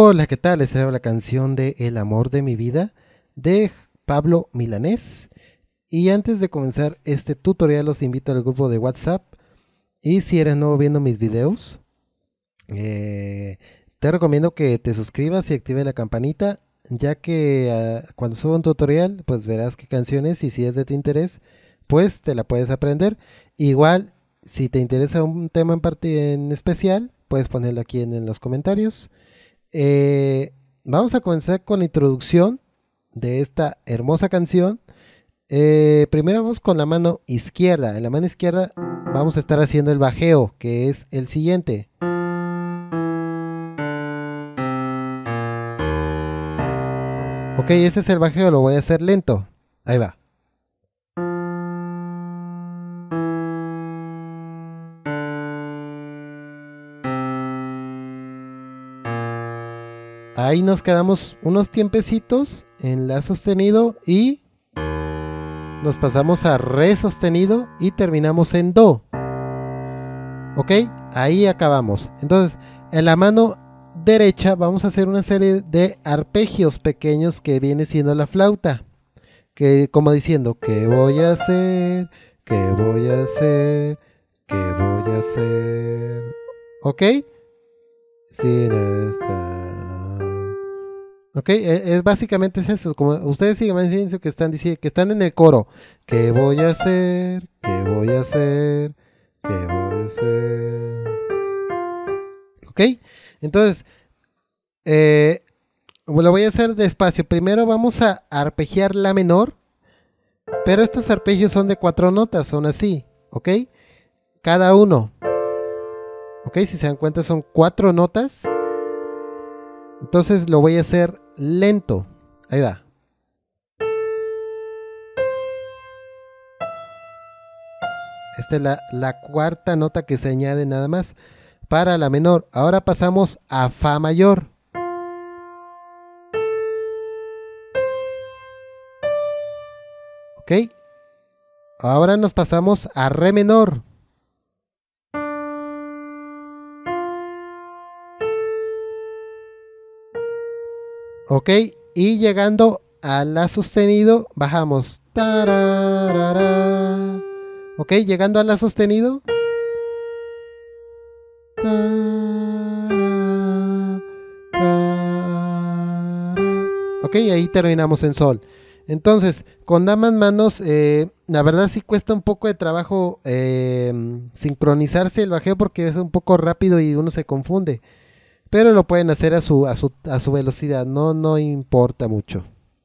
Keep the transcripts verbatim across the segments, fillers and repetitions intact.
Hola, ¿qué tal? Les traigo la canción de El amor de mi vida de Pablo Milanés. Y antes de comenzar este tutorial los invito al grupo de WhatsApp. Y si eres nuevo viendo mis videos, eh, te recomiendo que te suscribas y active la campanita, ya que uh, cuando subo un tutorial pues verás qué canciones, y si es de tu interés pues te la puedes aprender. Igual si te interesa un tema en, parte, en especial, puedes ponerlo aquí en, en los comentarios. Eh, vamos a comenzar con la introducción de esta hermosa canción. Eh, primero vamos con la mano izquierda. En la mano izquierda vamos a estar haciendo el bajeo, que es el siguiente. Ok, ese es el bajeo, lo voy a hacer lento. Ahí va. Ahí nos quedamos unos tiempecitos en la sostenido y nos pasamos a re sostenido y terminamos en do. Ok, ahí acabamos. Entonces, en la mano derecha vamos a hacer una serie de arpegios pequeños que viene siendo la flauta. Que como diciendo, ¿qué voy a hacer? ¿Qué voy a hacer? ¿Qué voy a hacer? Ok. Sin esta... Ok, es, básicamente es eso. Como ustedes siguen diciendo que están diciendo que están en el coro. ¿Qué voy a hacer? ¿Qué voy a hacer? ¿Qué voy a hacer? Ok, entonces eh, lo voy a hacer despacio. Primero vamos a arpegiar la menor, pero estos arpegios son de cuatro notas, son así, ok, cada uno. Ok, si se dan cuenta son cuatro notas. Entonces lo voy a hacer lento. Ahí va. Esta es la, la cuarta nota que se añade nada más para la menor. Ahora pasamos a fa mayor. Ok. Ahora nos pasamos a re menor. Ok, y llegando a la sostenido, bajamos. Tararara. Ok, llegando a la sostenido. Tararara. Ok, ahí terminamos en sol. Entonces, con ambas manos, eh, la verdad sí cuesta un poco de trabajo eh, sincronizarse el bajeo porque es un poco rápido y uno se confunde. Pero lo pueden hacer a su, a su, a su velocidad, no, no importa mucho.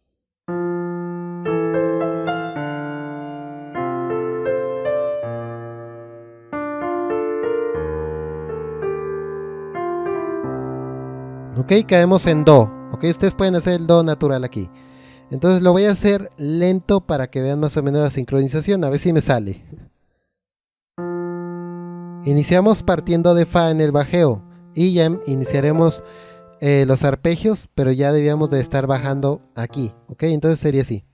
Ok, caemos en do. Ok, ustedes pueden hacer el do natural aquí. Entonces lo voy a hacer lento para que vean más o menos la sincronización, a ver si me sale. Iniciamos partiendo de fa en el bajeo y ya iniciaremos eh, los arpegios, pero ya debíamos de estar bajando aquí. Ok, entonces sería así.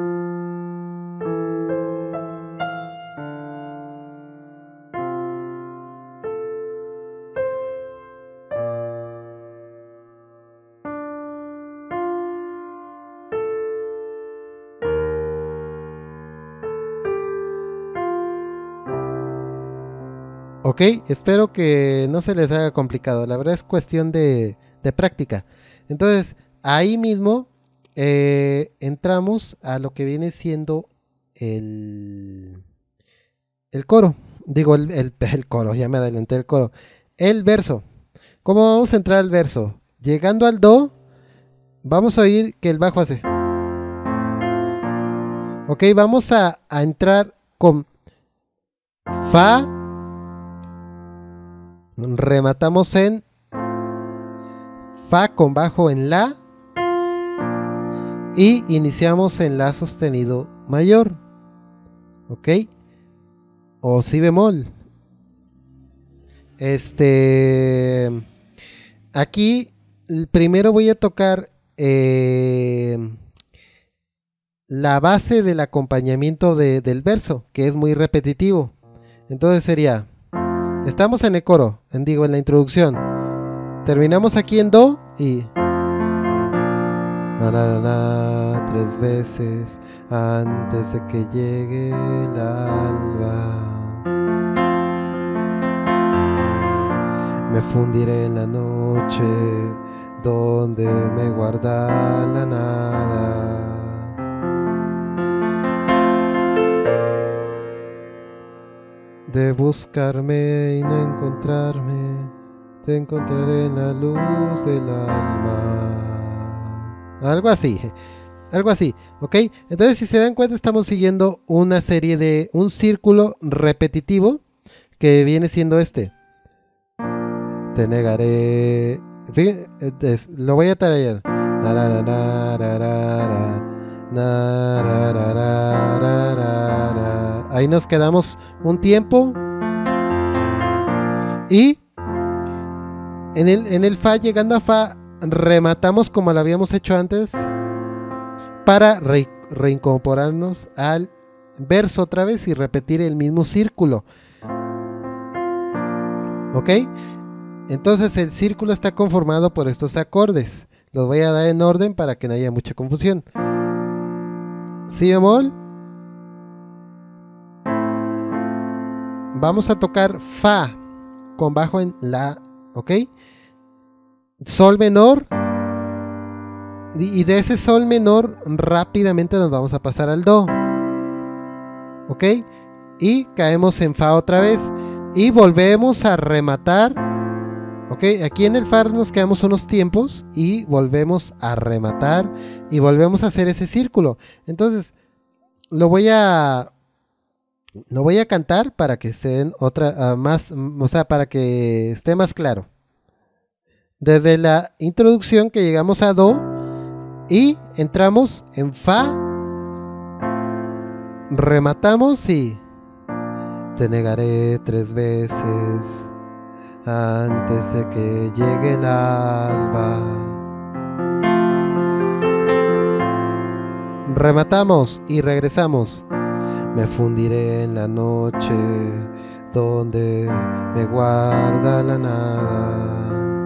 Ok, espero que no se les haga complicado, la verdad es cuestión de, de práctica. Entonces, ahí mismo eh, entramos a lo que viene siendo el, el coro. Digo, el, el, el coro, ya me adelanté el coro. El verso. ¿Cómo vamos a entrar al verso? Llegando al do, vamos a oír que el bajo hace. Ok, vamos a, a entrar con fa. Rematamos en fa con bajo en la y iniciamos en la sostenido mayor, ok, o si bemol. Este, aquí primero voy a tocar eh, la base del acompañamiento de, del verso, que es muy repetitivo. Entonces sería, estamos en el coro, en, digo en la introducción, terminamos aquí en do y Na, na, na, na, tres veces antes de que llegue el alba. Me fundiré en la noche donde me guarda la nada. De buscarme y no encontrarme, te encontraré en la luz del alma. Algo así, algo así, ¿ok? Entonces, si se dan cuenta, estamos siguiendo una serie de un círculo repetitivo que viene siendo este. Te negaré. Lo voy a tararear. Ahí nos quedamos un tiempo. Y en el, en el Fa, llegando a Fa, rematamos como lo habíamos hecho antes para re, reincorporarnos al verso otra vez y repetir el mismo círculo. ¿Ok? Entonces el círculo está conformado por estos acordes. Los voy a dar en orden para que no haya mucha confusión. Si bemol. Vamos a tocar Fa con bajo en La, ¿ok? Sol menor. Y de ese Sol menor rápidamente nos vamos a pasar al Do, ¿ok? Y caemos en Fa otra vez. Y volvemos a rematar. Ok, aquí en el Fa nos quedamos unos tiempos y volvemos a rematar y volvemos a hacer ese círculo. Entonces, lo voy a lo voy a cantar para que se den otra uh, más, o sea, para que esté más claro. Desde la introducción que llegamos a Do y entramos en Fa, rematamos y te negaré tres veces antes de que llegue el alba. Rematamos y regresamos. Me fundiré en la noche donde me guarda la nada.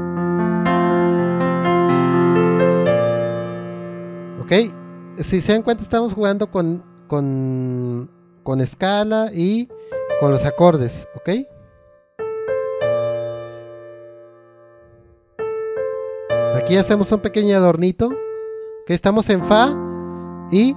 Ok, si se dan cuenta, estamos jugando con, con, con escala y con los acordes, ok. Aquí hacemos un pequeño adornito, que estamos en Fa y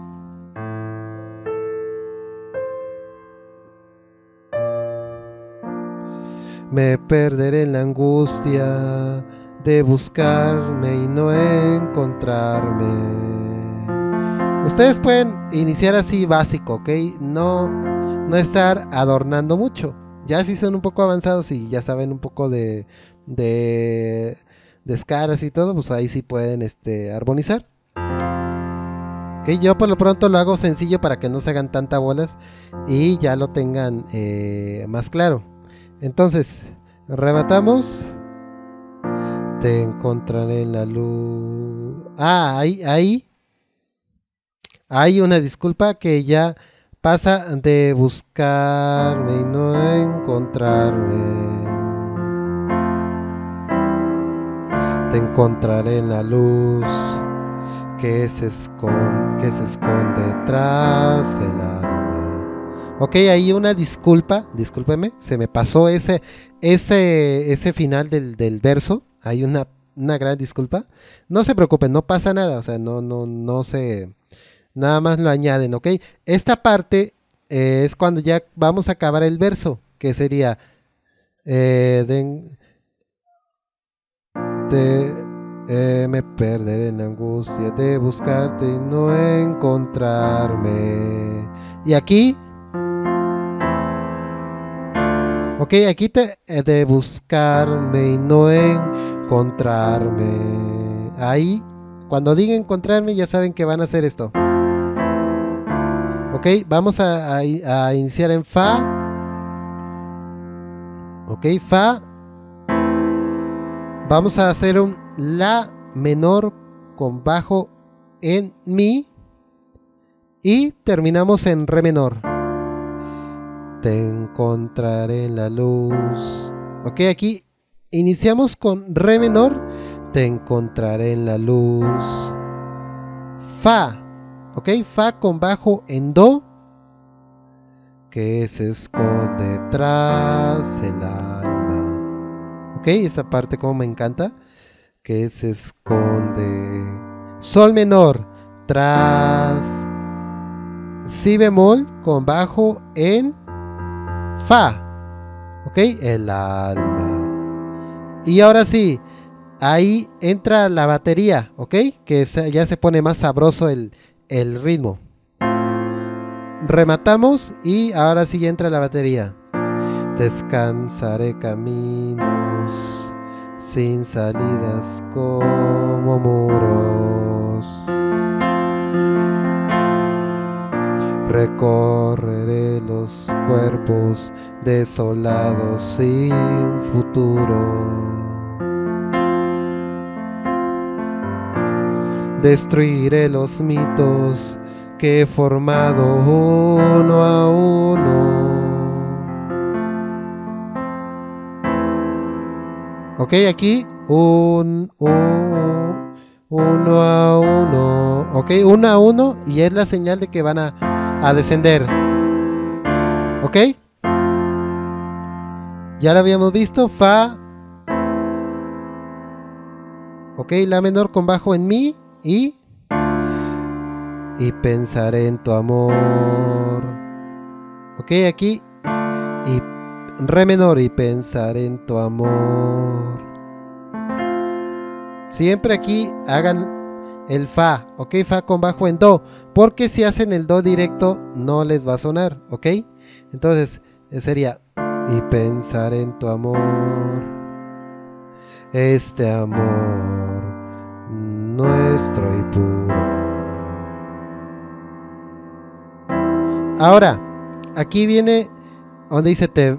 me perderé en la angustia de buscarme y no encontrarme. Ustedes pueden iniciar así básico, ok, no, no estar adornando mucho. Ya si son un poco avanzados y ya saben un poco de... de de escalas y todo, pues ahí sí pueden este, armonizar. Okay, yo por lo pronto lo hago sencillo para que no se hagan tantas bolas y ya lo tengan eh, más claro. Entonces, rematamos. Te encontraré en la luz. Ah, ahí, ahí. Hay una disculpa que ya pasa de buscarme y no encontrarme. Te encontraré en la luz que se esconde, que se esconde tras el alma. Ok, ahí una disculpa, discúlpeme, se me pasó ese, ese, ese final del, del verso. Hay una, una gran disculpa. No se preocupen, no pasa nada, o sea, no, no, no se, nada más lo añaden, ok. Esta parte eh, es cuando ya vamos a acabar el verso, que sería eh, de, Te, eh, me perderé en la angustia de buscarte y no encontrarme. Y aquí, ok, aquí te, eh, de buscarme y no encontrarme. Ahí, cuando diga encontrarme, ya saben que van a hacer esto. Ok, vamos a, a, a iniciar en Fa. Ok, Fa. Vamos a hacer un La menor con bajo en Mi y terminamos en Re menor. Te encontraré en la luz. Ok, aquí iniciamos con Re menor. Te encontraré en la luz Fa, ok, Fa con bajo en Do, que se esconde tras el alma. Ok, esa parte como me encanta, que se esconde. Sol menor tras Si bemol con bajo en Fa, ok, el alma. Y ahora sí, ahí entra la batería, ok, que ya se pone más sabroso el, el ritmo. Rematamos y ahora sí entra la batería. Descansaré caminos sin salidas como muros. Recorreré los cuerpos desolados sin futuro. Destruiré los mitos que he formado uno a uno. Ok, aquí un, un, uno a uno. Ok, uno a uno y es la señal de que van a, a descender. Ok. Ya lo habíamos visto. Fa. Ok, La menor con bajo en Mi y... Y pensaré en tu amor. Ok, aquí. Y Re menor y pensaré en tu amor. Siempre aquí hagan el Fa. Ok, Fa con bajo en Do. Porque si hacen el Do directo no les va a sonar. Ok. Entonces sería... Y pensaré en tu amor. Este amor nuestro y puro. Ahora, aquí viene donde dice te,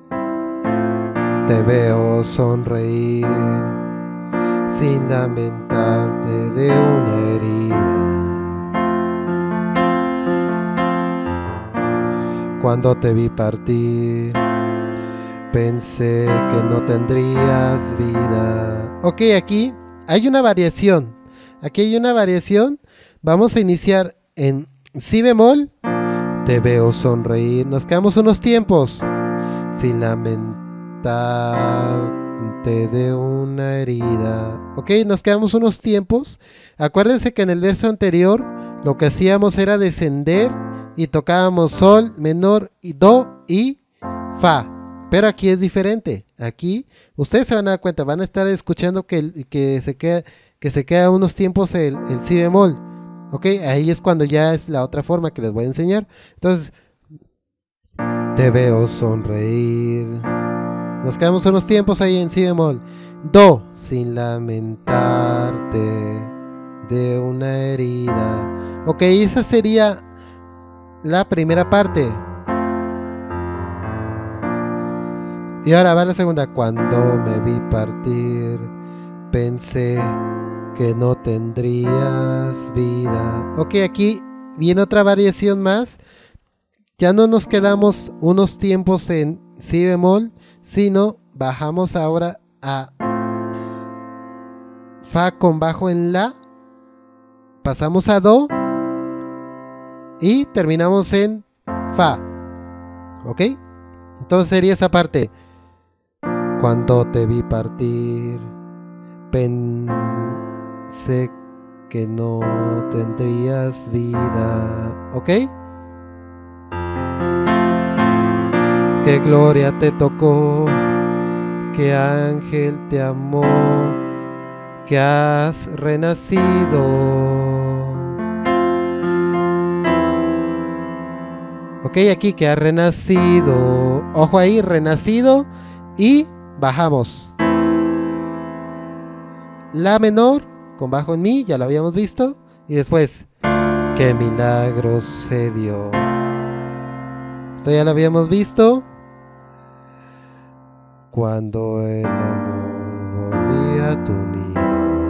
te veo sonreír sin lamentarte de una herida. Cuando te vi partir, pensé que no tendrías vida. Ok, aquí hay una variación. Aquí hay una variación. Vamos a iniciar en Si bemol. Te veo sonreír. Nos quedamos unos tiempos sin lamentarte de una herida. Ok, nos quedamos unos tiempos. Acuérdense que en el verso anterior lo que hacíamos era descender y tocábamos Sol menor y Do y Fa. Pero aquí es diferente. Aquí ustedes se van a dar cuenta, van a estar escuchando que, que, se, queda, que se queda unos tiempos el, el Si bemol. Ok, ahí es cuando ya es la otra forma que les voy a enseñar. Entonces, te veo sonreír. Nos quedamos unos tiempos ahí en Si bemol. Do, sin lamentarte de una herida. Ok, esa sería la primera parte. Y ahora va la segunda. Cuando me vi partir, pensé que no tendrías vida. Ok, aquí viene otra variación más. Ya no nos quedamos unos tiempos en Si bemol, sino bajamos ahora a Fa con bajo en La, pasamos a Do y terminamos en Fa. Ok, entonces sería esa parte. Cuando te vi partir, pensé que no tendrías vida. ¿Ok? Qué gloria te tocó, qué ángel te amó, que has renacido. Ok, aquí que has renacido. Ojo ahí, renacido. Y bajamos. La menor con bajo en Mi, ya lo habíamos visto. Y después, qué milagro se dio. Esto ya lo habíamos visto. Cuando el amor volvía a tu nido.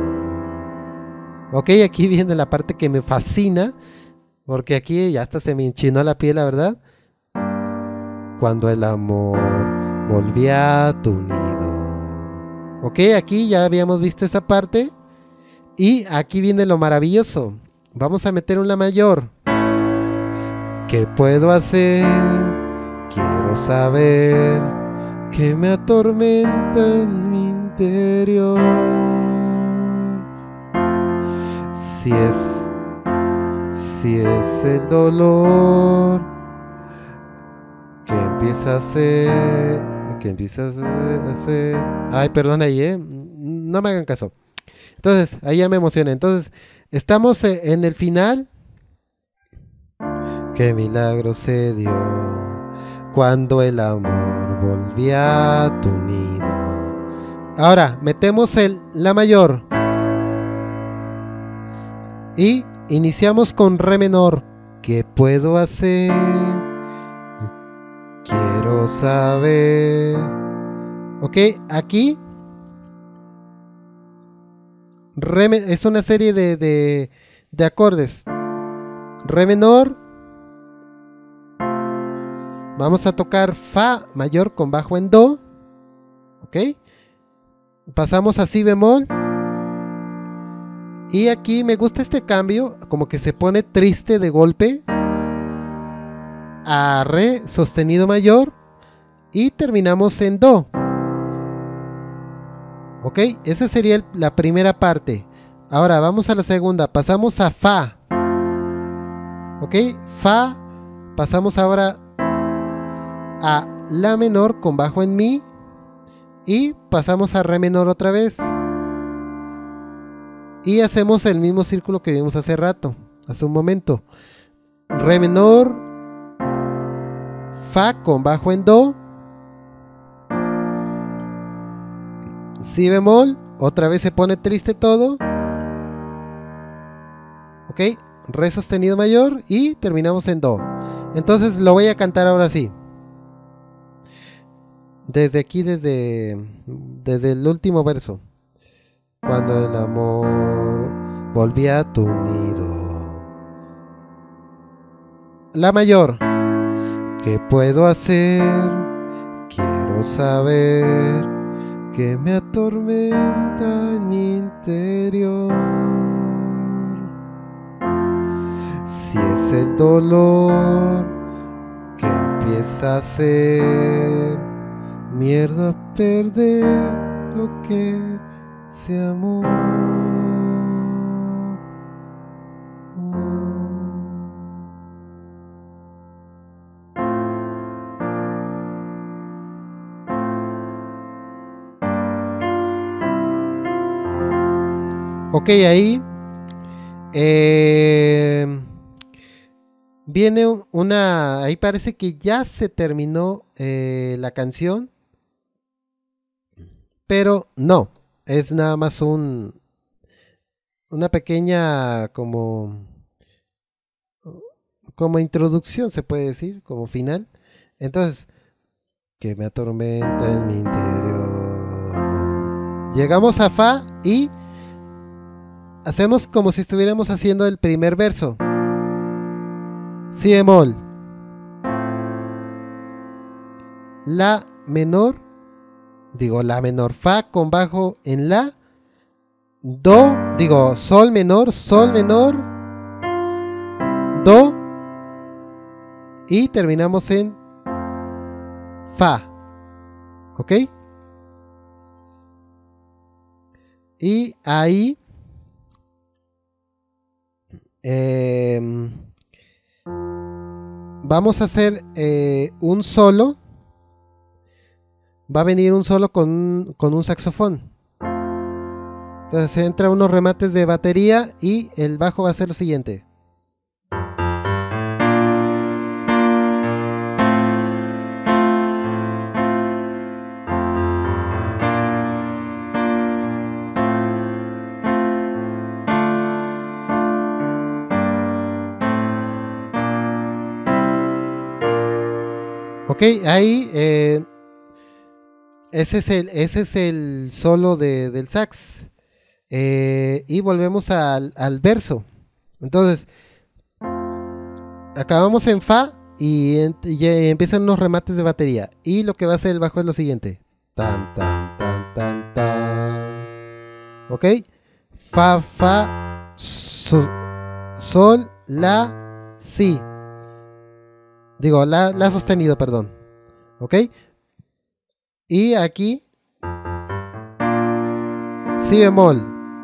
Ok, aquí viene la parte que me fascina. Porque aquí ya hasta se me enchinó la piel, la verdad. Cuando el amor volvía a tu nido. Ok, aquí ya habíamos visto esa parte. Y aquí viene lo maravilloso. vamos a meter un la mayor. ¿Qué puedo hacer? Quiero saber que me atormenta en mi interior. Si es, si es el dolor que empieza a ser, que empieza a ser. Ay, perdón ahí, eh. No me hagan caso. Entonces, ahí ya me emocioné. Entonces, estamos en el final. Qué milagro se dio cuando el amor volvía a tu nido. Ahora, metemos el la mayor. Y iniciamos con re menor. ¿Qué puedo hacer? Quiero saber. Ok, aquí re, es una serie de, de, de acordes. Re menor. Vamos a tocar fa mayor con bajo en do. Ok. Pasamos a si bemol. Y aquí me gusta este cambio, como que se pone triste de golpe. A re sostenido mayor. Y terminamos en do. Ok, esa sería el, la primera parte. Ahora vamos a la segunda. Pasamos a fa. Ok, fa. Pasamos ahora a la menor con bajo en mi. Y pasamos a re menor otra vez. Y hacemos el mismo círculo que vimos hace rato, hace un momento. Re menor, fa con bajo en do, si bemol, otra vez se pone triste todo. Ok, re sostenido mayor y terminamos en do. Entonces lo voy a cantar ahora sí. Desde aquí, desde, desde el último verso. Cuando el amor volvía a tu nido. La mayor. ¿Qué puedo hacer? Quiero saber que me atormenta en mi interior. Si es el dolor que empieza a ser mierda a perder lo que se amó. Ok, ahí eh, viene una, ahí parece que ya se terminó eh, la canción, pero no, es nada más un, una pequeña como, como introducción, se puede decir, como final. Entonces, que me atormenta en mi interior. Llegamos a fa y hacemos como si estuviéramos haciendo el primer verso. Si bemol, la menor, digo la menor, fa con bajo en la, do, digo sol menor, sol menor, do y terminamos en fa. ¿Ok? Y ahí eh, vamos a hacer eh, un solo. Va a venir un solo con, con un saxofón. Entonces entra unos remates de batería y el bajo va a ser lo siguiente. Ok, ahí eh, ese, es el, ese es el solo de, del sax. Eh, y volvemos al, al verso. Entonces, acabamos en fa y, en, y empiezan unos remates de batería. Y lo que va a hacer el bajo es lo siguiente. Tan, tan, tan, tan, tan. Ok, fa, fa, so, sol, la, si. Digo, la, la sostenido, perdón. ¿Ok? Y aquí, si bemol.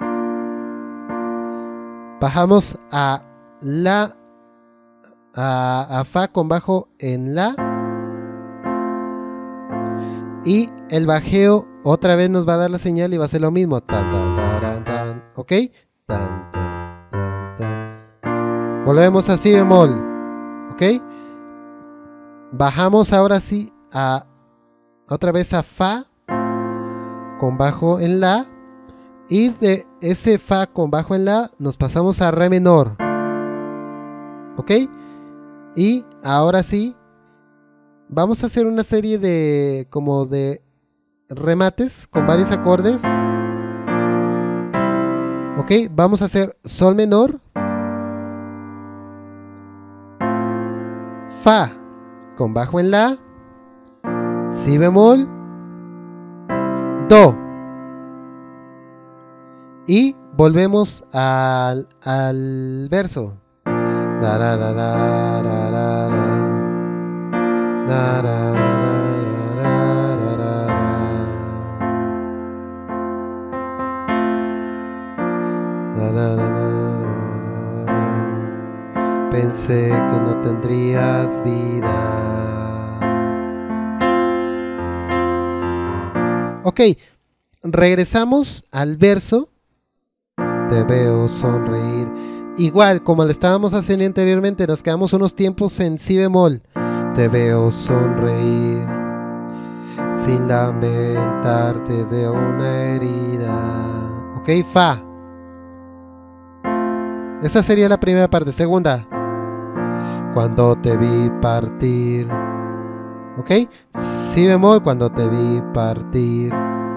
Bajamos a la, a, a fa con bajo en la. Y el bajeo otra vez nos va a dar la señal y va a ser lo mismo. Tan, tan, taran, tan. ¿Ok? Tan, tan, tan, tan. Volvemos a si bemol. ¿Ok? Bajamos ahora sí a otra vez a fa con bajo en la. Y de ese fa con bajo en la nos pasamos a re menor. ¿Ok? Y ahora sí vamos a hacer una serie de como de remates con varios acordes. Ok, vamos a hacer sol menor, fa con bajo en la, si bemol, do. Y volvemos al, al verso. Da, da, da, da, da, da, da. Da, da, da, da, da, da, da, da, da, da, da. Pensé que no tendrías vida. Ok, regresamos al verso. Te veo sonreír. Igual, como lo estábamos haciendo anteriormente, nos quedamos unos tiempos en si bemol. Te veo sonreír sin lamentarte de una herida. Ok, fa. Esa sería la primera parte. Segunda. Cuando te vi partir. Ok, si bemol cuando te vi partir.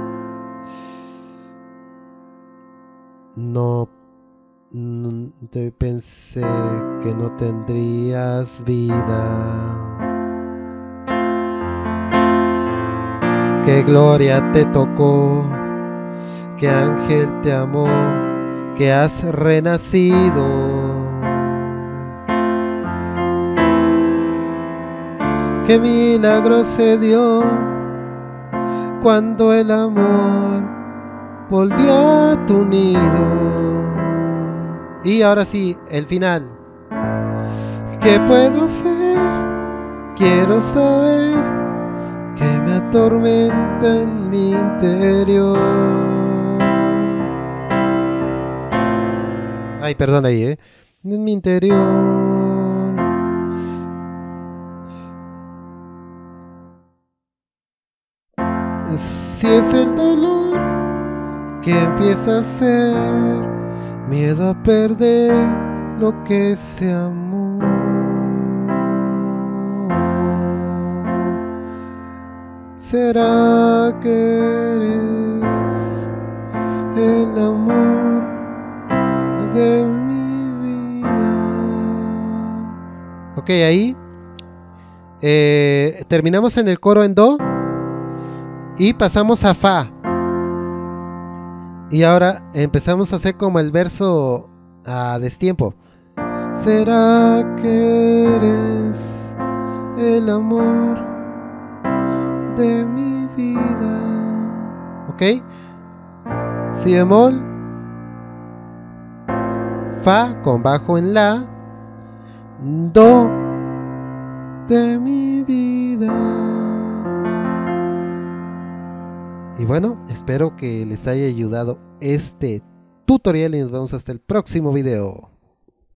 No, no te pensé que no tendrías vida. Qué gloria te tocó, qué ángel te amó, que has renacido. Qué milagro se dio cuando el amor volvió a tu nido. Y ahora sí, el final. ¿Qué puedo hacer? Quiero saber que me atormenta en mi interior. Ay, perdón ahí, ¿eh? En mi interior. Si es el dolor que empieza a ser miedo a perder lo que se amó. ¿Será que eres el amor de mi vida? Ok, ahí eh, terminamos en el coro en do y pasamos a fa. Y ahora empezamos a hacer como el verso a destiempo. ¿Será que eres el amor de mi vida? ¿Ok? Si bemol, fa con bajo en la, do de mi vida. Y bueno, espero que les haya ayudado este tutorial y nos vemos hasta el próximo video.